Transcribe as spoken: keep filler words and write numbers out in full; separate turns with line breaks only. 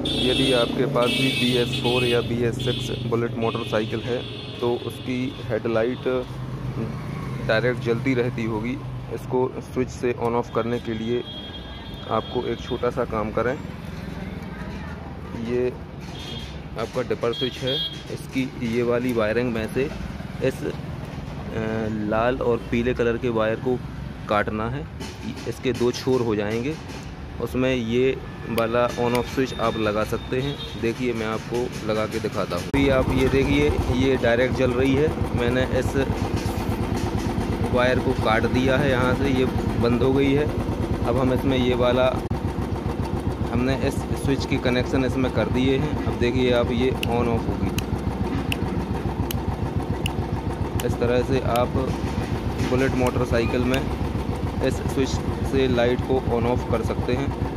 यदि आपके पास भी बी एस फोर या B S six bullet motorcycle है तो उसकी हेडलाइट डायरेक्ट जलती रहती होगी। इसको स्विच से ऑन ऑफ करने के लिए आपको एक छोटा सा काम करें। ये आपका डिपर स्विच है, इसकी ये वाली वायरिंग में से इस लाल और पीले कलर के वायर को काटना है। इसके दो छोर हो जाएंगे, उसमें ये वाला ऑन ऑफ स्विच आप लगा सकते हैं। देखिए मैं आपको लगा के दिखाता हूँ। अभी आप ये देखिए, ये डायरेक्ट जल रही है। मैंने इस वायर को काट दिया है, यहाँ से ये बंद हो गई है। अब हम इसमें ये वाला हमने इस स्विच की कनेक्शन इसमें कर दिए हैं। अब देखिए आप, ये ऑन ऑफ होगी। इस तरह से आप बुलेट मोटरसाइकिल में इस स्विच से लाइट को ऑन ऑफ कर सकते हैं।